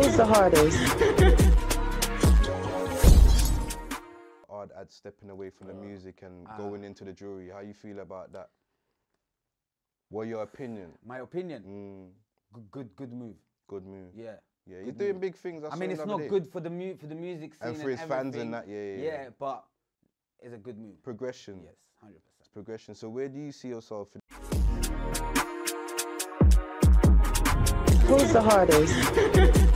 Who's the hardest? Ard Adz stepping away from the music and going into the jury. How you feel about that? What your opinion? My opinion? Good move. Good move. Yeah. Yeah, he's doing big things. I mean, it's not good for the music scene and for his fans and that. Yeah, but it's a good move. Progression. Yes, 100%. It's progression. So where do you see yourself? Who's the hardest?